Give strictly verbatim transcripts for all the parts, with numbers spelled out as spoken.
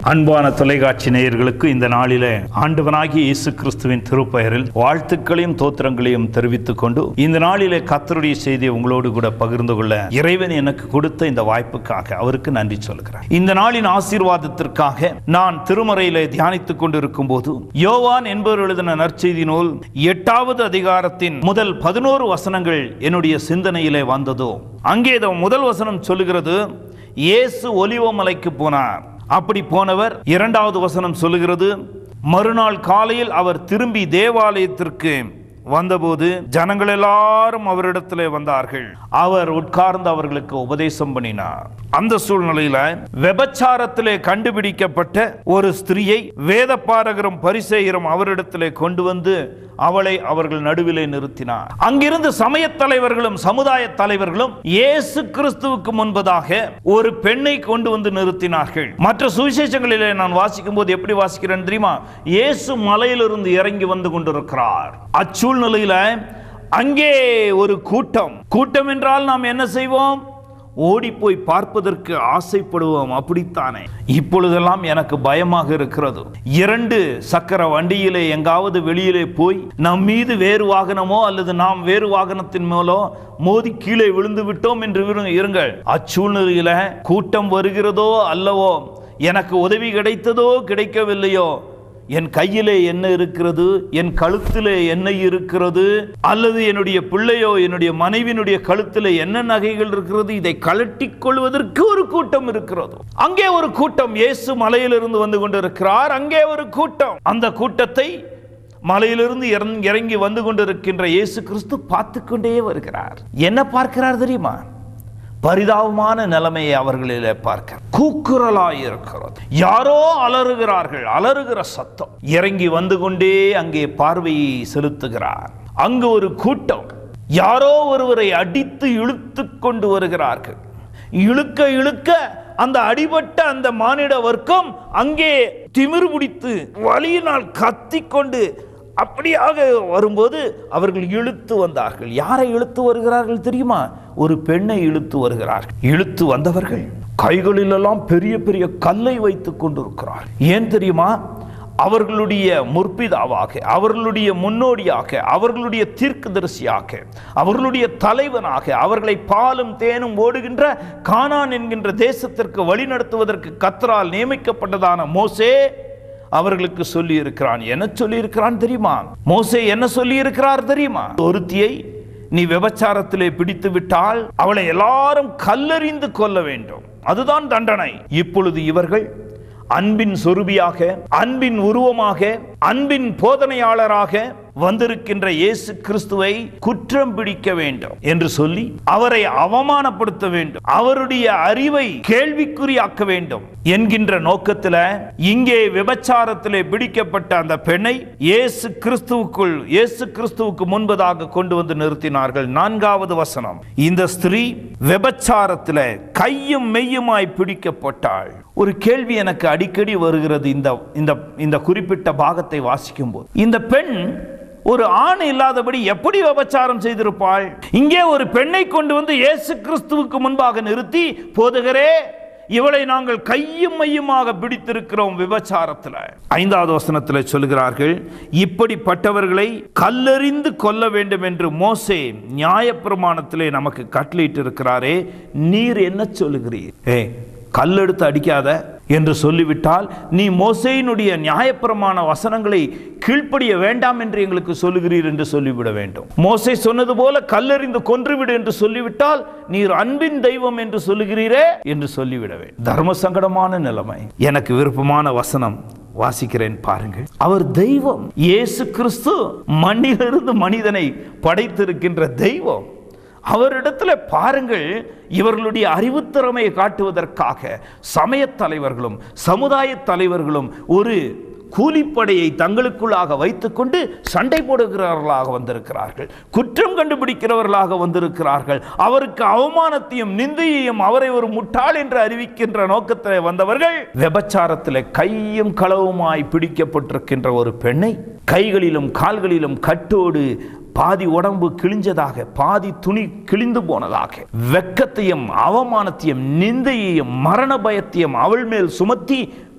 அன்பான தொலைக்காட்சி நேயர்களுக்கு இந்த நாளிலே ஆண்டவனாகிய இயேசு கிறிஸ்துவின் திருப்பெயரில் வாழ்த்துக்களையும் தோத்திரங்களையும் தெரிவித்துக் கொண்டு இந்த நாளிலே கர்த்தருடைய செய்தியை உங்களோடு கூட பகிர்ந்து கொள்ள இறைவன் எனக்கு கொடுத்த இந்த வாய்ப்புக்காக அவருக்கு நன்றி சொல்கிறேன். இந்த நாளின் ஆசீர்வாதத்திற்காக நான் திருமறையிலே தியானித்துக் கொண்டிருக்கும் போது யோவான் என்பவர் எழுதின நற்செய்தி நூல் எட்டாவது அதிகாரத்தின் முதல் பதினோரு வசனங்கள் என்னுடைய சிந்தனையிலே வந்ததோ அங்கே முதல் வசனம் சொல்லுகிறது, இயேசு ஒலிவமலைக்கு போனார். அப்படி போனவர், இரண்டாவது வசனம் சொல்லுகிறது, மறுநாள் காலையில் அவர் திரும்பி தேவாலயத்திற்கு வந்தபோது ஜனங்கள் எல்லாரும் அவரிடத்திலே வந்தார்கள். அவர் உட்கார்ந்து அவர்களுக்கு உபதேசம் பண்ணினார். அந்த சூழ்நிலையில விபச்சாரத்திலே கண்டுபிடிக்கப்பட்ட ஒரு ஸ்திரியை வேதபாரகரும் பரிசேயரும் அவரிடத்திலே கொண்டு வந்து அவளை அவர்கள் நடுவிலே நிறுத்தினார். அங்கிருந்து சமய தலைவர்களும் சமுதாய தலைவர்களும் இயேசு கிறிஸ்துவுக்கு முன்பதாக ஒரு பெண்ணை கொண்டு வந்து நிறுத்தினார்கள். மற்ற சுவிசேஷங்களிலே நான் வாசிக்கும் போது எப்படி வாசிக்கிறேன் தெரியுமா? இயேசு மலையிலிருந்து இறங்கி வந்து கொண்டிருக்கிறார். அச்சூழ்நிலையில அங்கே ஒரு கூட்டம். கூட்டம் என்றால் நாம் என்ன செய்வோம்? ஓடி போய் பார்ப்பதற்கு ஆசைப்படுவோம், அப்படித்தானே? இப்பொழுதெல்லாம் எனக்கு பயமாக இருக்கிறது. இரண்டு சக்கர வண்டியிலே எங்காவது வெளியிலே போய் நம் மீது வேறு வாகனமோ அல்லது நாம் வேறு வாகனத்தின் மேலோ மோதி கீழே விழுந்து விட்டோம் என்று இருங்கள். அச்சூழ்நிலையில கூட்டம் வருகிறதோ அல்லவோ, எனக்கு உதவி கிடைத்ததோ கிடைக்கவில்லையோ, என் கையிலே என்ன இருக்கிறது, என் கழுத்திலே என்ன இருக்கிறது, அல்லது என்னுடைய பிள்ளையோ என்னுடைய மனைவியினுடைய கழுத்திலே என்ன நகைகள் இருக்கிறது, இதை கழட்டிக் கொள்வதற்கு ஒரு கூட்டம் இருக்கிறது. அங்கே ஒரு கூட்டம். இயேசு மலையிலிருந்து வந்து கொண்டிருக்கிறார். அங்கே ஒரு கூட்டம். அந்த கூட்டத்தை மலையிலிருந்து இறங்கி வந்து கொண்டிருக்கின்ற இயேசு கிறிஸ்து பார்த்து கொண்டே வருகிறார். என்ன பார்க்கிறார் தெரியுமா? பரிதாபமான நிலைமையை அவர்களிலே பார்க்க கூக்குரலாய் இருக்கிறது. யாரோ அலறுகிறார்கள். அலறுகிற சத்தம். இறங்கி வந்து கொண்டே அங்கே பார்வையை செலுத்துகிறார். அங்கு ஒரு கூட்டம். யாரோ ஒருவரை அடித்து இழுத்து கொண்டு வருகிறார்கள். இழுக்க இழுக்க அந்த அடிபட்ட அந்த மானிட வர்க்கம் அங்கே திமிர் பிடித்து வலியினால் கத்திக்கொண்டு அப்படியாக வரும்போது அவர்கள் இழுத்து வந்தார்கள். யாரை இழுத்து வருகிறார்கள் தெரியுமா? ஒரு பெண்ணை இழுத்து வருகிறார்கள். இழுத்து வந்தவர்கள் கைகளிலெல்லாம் பெரிய பெரிய கல்லை வைத்துக் கொண்டிருக்கிறார். ஏன் தெரியுமா? அவர்களுடைய முற்பிதாவாக, அவர்களுடைய முன்னோடியாக, அவர்களுடைய தீர்க்கதரிசியாக, அவர்களுடைய தலைவனாக, அவர்களை பாலும் தேனும் ஓடுகின்ற கானான் என்கின்ற தேசத்திற்கு வழிநடத்துவதற்கு கர்த்தரால் நியமிக்கப்பட்டதான மோசே அவர்களுக்கு சொல்லி இருக்கிறான். என்ன சொல்லி இருக்கிறான் தெரியுமா? மோசே என்ன சொல்லி இருக்கிறார் தெரியுமா? ஒருத்தியை நீ விபச்சாரத்திலே பிடித்து விட்டால் அவளை எல்லாரும் கல்லெறிந்து கொல்ல வேண்டும். அதுதான் தண்டனை. இப்பொழுது இவர்கள் அன்பின் சொரூபியாக, அன்பின் உருவமாக, அன்பின் போதனையாளராக வந்திருக்கின்ற இயேசு கிறிஸ்துவை குற்றம் பிடிக்க வேண்டும் என்று சொல்லி அவரை அவமானப்படுத்த வேண்டும், அவருடைய அறிவை கேள்விக்குறியாக்க வேண்டும் என்கின்ற நோக்கத்தில் இங்கே விபச்சாரத்திலே பிடிக்கப்பட்ட அந்த பெண்ணை இயேசு கிறிஸ்துவுக்குள் இயேசு கிறிஸ்துவுக்கு முன்பதாக கொண்டு வந்து நிறுத்தினார்கள். நான்காவது வசனம், இந்த ஸ்திரீ விபச்சாரத்திலே கையும் மெய்யுமாய் பிடிக்கப்பட்டாள். ஒரு கேள்வி எனக்கு அடிக்கடி வருகிறது இந்த இந்த குறிப்பிட்ட பாகத்தை வாசிக்கும் போது. இந்த பெண் ஒரு ஆண் இல்லாதபடி எப்படி விபச்சாரம் செய்திருப்பாள்? இங்கே ஒரு பெண்ணை கொண்டு வந்து இயேசு கிறிஸ்துவுக்கு முன்பாக நிறுத்தி, போதகரே, இவளை நாங்கள் கையும் மையுமாக பிடித்திருக்கிறோம் விபச்சாரத்தில். ஐந்தாவது வசனத்தில் சொல்கிறார்கள், இப்படிப்பட்டவர்களை கல்லெறிந்து கொல்ல வேண்டும் என்று மோசே நியாயப்பிரமாணத்திலே நமக்கு கட்டளையிட்டு இருக்கிறாரே, நீர் என்ன சொல்லுகிறீர்? ஏ கல்லெடுத்து அடிக்காத என்று சொல்லிவிட்டால் நீ மோசேயினுடைய நியாயப்பிரமாண வசனங்களை கீழ்ப்படிய வேண்டாம் என்று எங்களுக்கு சொல்லுகிறீர் என்று சொல்லிவிட வேண்டும். மோசே சொன்னது போல கல்லெறிந்து கொன்றுவிடு என்று சொல்லிவிட்டால் நீர் அன்பின் தெய்வம் என்று சொல்லுகிறீரே என்று சொல்லிவிட வேண்டும். தர்ம சங்கடமான நிலைமை. எனக்கு விருப்பமான வசனம் வாசிக்கிறேன் பாருங்கள். அவர் தெய்வம். இயேசு கிறிஸ்து மண்ணிலிருந்து மனிதனை படைத்திருக்கின்ற தெய்வம். அவரிடத்தில் பாருங்கள், இவர்களுடைய அறிவுத்திறமையை காட்டுவதற்காக சமய தலைவர்களும் சமுதாய தலைவர்களும் ஒரு கூலிப்படையை தங்களுக்குள்ளாக வைத்துக்கொண்டு சண்டை போடுகிறவர்களாக வந்திருக்கிறார்கள். குற்றம் கண்டுபிடிக்கிறவர்களாக வந்திருக்கிறார்கள். அவருக்கு அவமானத்தையும் நிந்தையையும் அவரை ஒரு முட்டாள் என்று அறிவிக்கின்ற நோக்கத்தில் வந்தவர்கள் விபச்சாரத்தில் கையும் களவுமாய் பிடிக்கப்பட்டிருக்கின்ற ஒரு பெண்ணை கைகளிலும் கால்களிலும் கட்டோடு பாதி உடம்பு கிழிஞ்சதாக, பாதி துணி கிழிந்து போனதாக, வெக்கத்தையும் அவமானத்தையும் நிந்தையையும் மரண பயத்தையும் அவள் மேல் சுமத்தி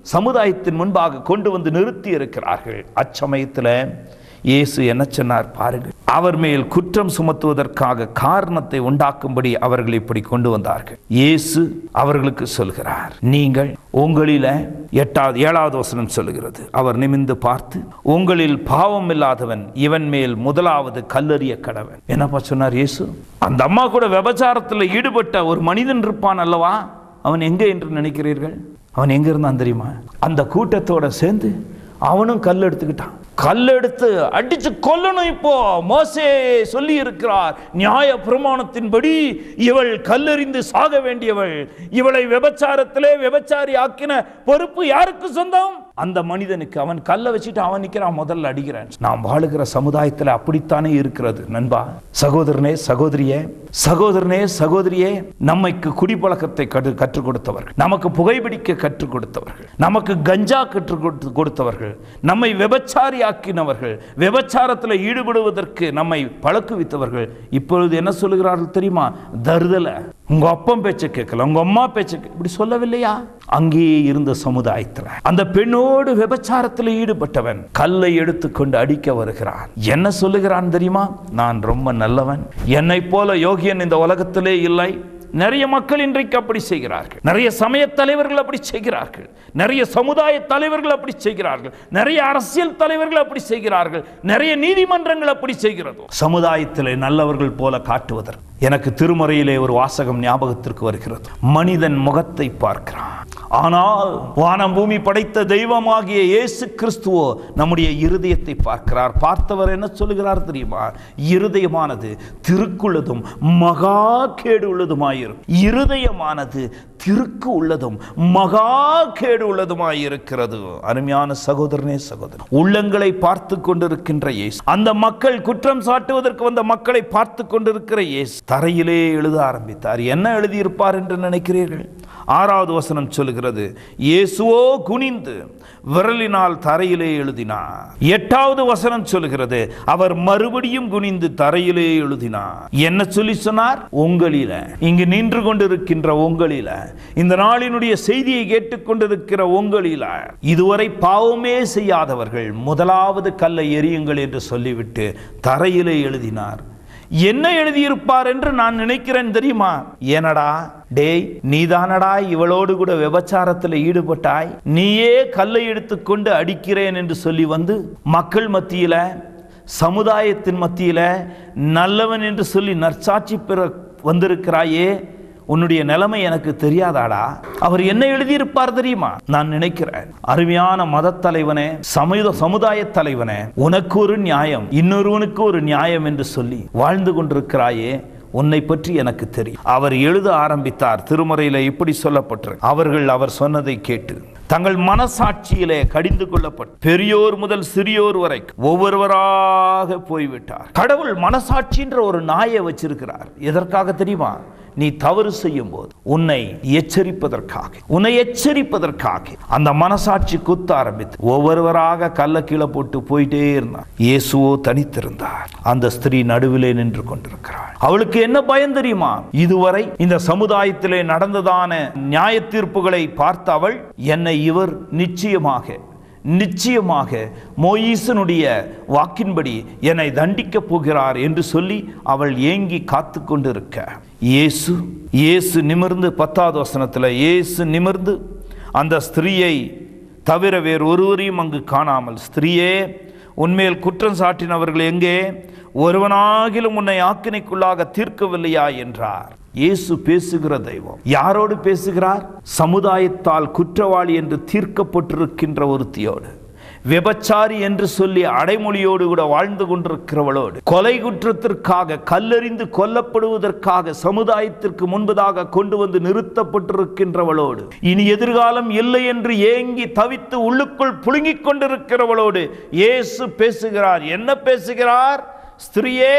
சமுதாயத்தின் முன்பாக கொண்டு வந்து நிறுத்தி இருக்கிறார்கள். அச்சமயத்தில் இயேசு என்ன சொன்னார் பாருங்கள். அவர் மேல் குற்றம் சுமத்துவதற்காக காரணத்தை உண்டாக்கும்படி அவர்கள் இப்படி கொண்டு வந்தார்கள். இயேசு அவர்களுக்கு சொல்கிறார், நீங்கள் உங்களில எட்டாவது ஏழாவது வசனம் சொல்லுகிறது, அவர் நிமிர்ந்து பார்த்து, உங்களில் பாவம் இல்லாதவன் இவன் மேல் முதலாவது கல்லெறிய கடவன். என்னப்பா சொன்னார் இயேசு? அந்த அம்மா கூட விபச்சாரத்தில் ஈடுபட்ட ஒரு மனிதன் இருப்பான் அல்லவா, அவன் எங்கே என்று நினைக்கிறீர்கள்? அவன் எங்க இருந்தான் தெரியுமா? அந்த கூட்டத்தோட சேர்ந்து அவனும் கல் எடுத்துக்கிட்டான். கல்லெடுத்து அடிச்சு கொல்லணும். இப்போ மோசே சொல்லி இருக்கிறார், நியாய பிரமாணத்தின்படி இவள் கல்லெறிந்து சாக வேண்டியவள். இவளை விபச்சாரத்திலே விபச்சாரி ஆக்கின பொறுப்பு யாருக்கு சொந்தம்? அந்த மனிதனுக்கு. அவன் கல்லை வச்சுட்டு அவன் நிற்கிறான், முதல்ல அடிக்கிறான். நாம் வாழுகிற சமுதாயத்தில் அப்படித்தானே இருக்கிறது நண்பா. சகோதரனே சகோதரியே, சகோதரனே சகோதரியே, நமக்கு குடிப்பழக்கத்தை கற்றுக் கொடுத்தவர்கள், நமக்கு புகைப்பிடிக்க கற்றுக் கொடுத்தவர்கள், நமக்கு கஞ்சா கற்றுக் கொடுத்தவர்கள், நம்மை விபச்சாரி ஆக்கினவர்கள், விபச்சாரத்தில் ஈடுபடுவதற்கு நம்மை பழக்குவித்தவர்கள் இப்பொழுது என்ன சொல்லுகிறார்கள் தெரியுமா? தருதலை, உங்க அப்பம் பேச்ச கேட்கல, உங்க அம்மா பேச்ச இப்படி சொல்லவில்லையா? அங்கேயே இருந்த சமுதாயத்தில் அந்த பெண்ணோடு விபச்சாரத்தில் ஈடுபட்டவன் கல்லை எடுத்துக்கொண்டு அடிக்க வருகிறான். என்ன சொல்லுகிறான் தெரியுமா? நான் ரொம்ப நல்லவன், என்னை போல யோகியன் இந்த உலகத்திலே இல்லை. நிறைய மக்கள் இன்றைக்கு அப்படி செய்கிறார்கள். நிறைய சமய தலைவர்கள் அப்படி செய்கிறார்கள். நிறைய சமுதாய தலைவர்கள் அப்படி செய்கிறார்கள். நிறைய அரசியல் தலைவர்கள் அப்படி செய்கிறார்கள். நிறைய நீதிமன்றங்கள் அப்படி செய்கிறது. சமுதாயத்திலே நல்லவர்கள் போல காட்டுவதற்கு எனக்கு திருமறையிலே ஒரு வாசகம் ஞாபகத்திற்கு வருகிறது. மனிதன் முகத்தை பார்க்கிறான், ஆனால் வானம் பூமி படைத்த தெய்வமாகிய இயேசு கிறிஸ்துவோ நம்முடைய இருதயத்தை பார்க்கிறார். பார்த்தவர் என்ன சொல்லுகிறார் தெரியுமா? இருதயமானது திருக்குள்ளதும் மகா கேடு உள்ளதுமாயிருக்கும். இருதயமானது திருக்கு உள்ளதும் மகா கேடு உள்ளதுமாயிருக்கிறது. அருமையான சகோதரனே சகோதரன், உள்ளங்களை பார்த்து கொண்டிருக்கின்ற இயேசு, அந்த மக்கள் குற்றம் சாட்டுவதற்கு வந்த மக்களை பார்த்து கொண்டிருக்கிற இயேசு தரையிலே எழுத ஆரம்பித்தார். என்ன எழுதியிருப்பார் என்று நினைக்கிறீர்கள்? ஆறாவது வசனம் சொல்லுகிறது, இயேசுவோ குனிந்து விரலினால் தரையிலே எழுதினார். எட்டாவது வசனம் சொல்லுகிறது, அவர் மறுபடியும் குனிந்து தரையிலே எழுதினார். என்ன சொல்லி சொன்னார்? உங்களில, இங்கு நின்று கொண்டிருக்கின்ற உங்களில, இந்த நாளினுடைய செய்தியை கேட்டுக்கொண்டிருக்கிற உங்களில, இதுவரை பாவமே செய்யாதவர்கள் முதலாவது கல்லை எறியுங்கள் என்று சொல்லிவிட்டு தரையிலே எழுதினார். என்ன எழுதியிருப்பார் என்று நான் நினைக்கிறேன் தெரியுமா? ஏனடா டேய், நீதானடா இவளோடு கூட விபச்சாரத்தில் ஈடுபட்டாய், நீயே கல்லை எடுத்துக்கொண்டு அடிக்கிறேன் என்று சொல்லி வந்து மக்கள் மத்தியில, சமுதாயத்தின் மத்தியில நல்லவன் என்று சொல்லி நற்சாட்சி பெற வந்திருக்கிறாயே, உன்னுடைய நிலைமை எனக்கு தெரியாதாடா? அவர் என்ன எழுதியிருப்பார் தெரியுமா? நான் நினைக்கிறேன், அருமையான மத தலைவனே, சமூக சமுதாய தலைவனே, உனக்கு ஒரு நியாயம், இன்னொருவனுக்கு ஒரு நியாயம் என்று சொல்லி வாழ்ந்து கொண்டிருக்கிறாயே, உன்னை பற்றி எனக்கு தெரியும். அவர் எழுத ஆரம்பித்தார். திருமறையில இப்படி சொல்லப்பட்டிருக்கு, அவர்கள் அவர் சொன்னதை கேட்டு தங்கள் மனசாட்சியிலே கடிந்து கொள்ளப்பட்டு பெரியோர் முதல் சிறியோர் வரைக்கும் ஒவ்வொருவராக போய்விட்டார். கடவுள் மனசாட்சின்ற ஒரு நாயை வச்சிருக்கிறார். எதற்காக தெரியுமா? நீ தவறு செய்யும் போது உன்னை எச்சரிப்பதற்காக, உன்னை எச்சரிப்பதற்காக அந்த மனசாட்சி குத்த ஆரம்பித்து ஒவ்வொருவராக கல்ல கீழே போட்டு போயிட்டே இருந்தார். இயேசுவோ தனித்திருந்தார். அந்த ஸ்திரீ நடுவிலே நின்று கொண்டிருக்கிறார். அவளுக்கு என்ன பயம் தெரியுமா? இதுவரை இந்த சமுதாயத்திலே நடந்ததான நியாய தீர்ப்புகளை பார்த்த அவள், என்னை இவர் நிச்சயமாக நிச்சயமாக மோயிசனுடைய வாக்கின்படி என்னை தண்டிக்க போகிறார் என்று சொல்லி அவள் ஏங்கி காத்து கொண்டிருக்க, இயேசு இயேசு நிமிர்ந்து, பத்தாவது வசனத்தில், இயேசு நிமிர்ந்து அந்த ஸ்திரீயை தவிர வேறு ஒருவரையும் அங்கு காணாமல், ஸ்திரீயே, உன்மேல் குற்றம் சாட்டினவர்கள் எங்கே? ஒருவனாகிலும் உன்னை ஆக்கினைக்குள்ளாக தீர்க்கவில்லையா என்றார். இயேசு பேசுகிற தெய்வம். யாரோடு பேசுகிறார்? சமுதாயத்தால் குற்றவாளி என்று தீர்க்கப்பட்டிருக்கின்ற ஒருத்தியோடு, விபச்சாரி என்று சொல்லி அடைமொழியோடு கூட வாழ்ந்து கொண்டிருக்கிறவளோடு, கொலை குற்றத்திற்காக கல்லெறிந்து கொல்லப்படுவதற்காக சமுதாயத்திற்கு முன்பதாக கொண்டு வந்து நிறுத்தப்பட்டிருக்கின்றவளோடு, இனி எதிர்காலம் இல்லை என்று ஏங்கி தவித்து உள்ளுக்குள் புழுங்கிக் கொண்டிருக்கிறவளோடு இயேசு பேசுகிறார். என்ன பேசுகிறார்? ஸ்திரீயே,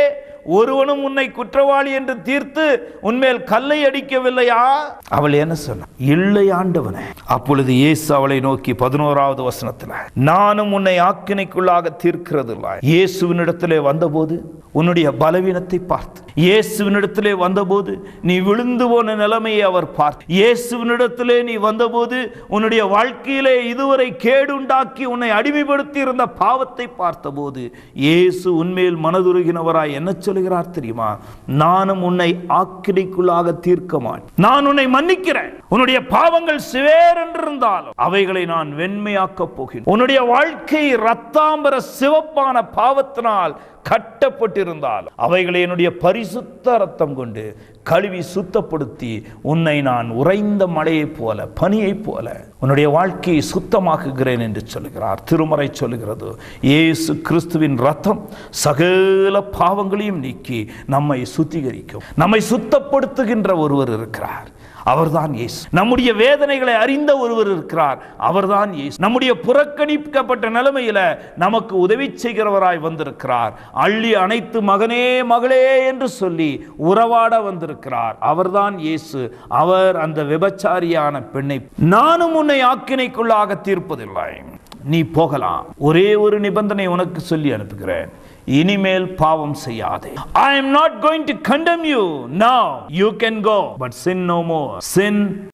ஒருவனும் உன்னை குற்றவாளி என்று தீர்த்து உன்மேல் கல்லை அடிக்கவில்லையா? அவள் என்ன சொன்ன? இல்லை ஆண்டவனே. அப்பொழுது இயேசு அவளை நோக்கி பதினோராவது வசனத்தில், நானும் உன்னை ஆக்கினைக்குள்ளாக தீர்க்கிறது இல்லை. இயேசுவினிடத்திலே வந்தபோது உன்னுடைய பலவீனத்தை பார்த்து, இயேசுவினிடத்திலே வந்தபோது நீ விழுந்து போன நிலைமையை அவர் பார்த்து, இயேசுவினிடத்திலே நீ வந்தபோது உன்னுடைய வாழ்க்கையிலே இதுவரை கேடுண்டாக்கி உன்னை அடிமைப்படுத்தி இருந்த பாவத்தை பார்த்தபோது இயேசு உன்மேல் மனதுருகினவராய் என்ன சொல்கிறார் தெரியுமா? நானும் உன்னை ஆக்கினைக்குள்ளாக தீர்க்க மாட்டேன், நான் உன்னை மன்னிக்கிறேன். உன்னுடைய பாவங்கள் சிவேரென்றிருந்தாலும் அவைகளை நான் வெண்மையாக்கப் போகிறேன். உன்னுடைய வாழ்க்கை இரத்தாம்பர சிவப்பான பாவத்தினால் கட்டப்பட்டிருந்தால் அவைகளை என்னுடைய பரிசுத்த ரத்தம் கொண்டு கழுவி சுத்தப்படுத்தி உன்னை நான் உறைந்த மழையைப் போல பனியைப் போல உன்னுடைய வாழ்க்கையை சுத்தமாக்குகிறேன் என்று சொல்கிறார். திருமறை சொல்கிறது, இயேசு கிறிஸ்துவின் ரத்தம் சகல பாவங்களையும் நீக்கி நம்மை சுத்திகரிக்கும், நம்மை சுத்தப்படுத்துகின்ற ஒருவர் இருக்கிறார். அவர்தான் இயேசு. நம்முடைய வேதனைகளை அறிந்த ஒருவர் இருக்கிறார். அவர்தான் இயேசு. நம்முடைய புறக்கணிக்கப்பட்ட நிலைமையில நமக்கு உதவி செய்கிறவராய் வந்திருக்கிறார். அள்ளி அனைத்து மகனே மகளே என்று சொல்லி உறவாட வந்திருக்கிறார். அவர்தான் இயேசு. அவர் அந்த விபச்சாரியான பெண்ணை, நானும் உன்னை ஆக்கினைக்குள்ளாக தீர்ப்பதில்லை, நீ போகலாம், ஒரே ஒரு நிபந்தனை உனக்கு சொல்லி அனுப்புகிறேன், இனிமேல் பாவம் செய்யாதே. I am not going to condemn you. Now you can go, but sin no more. Sin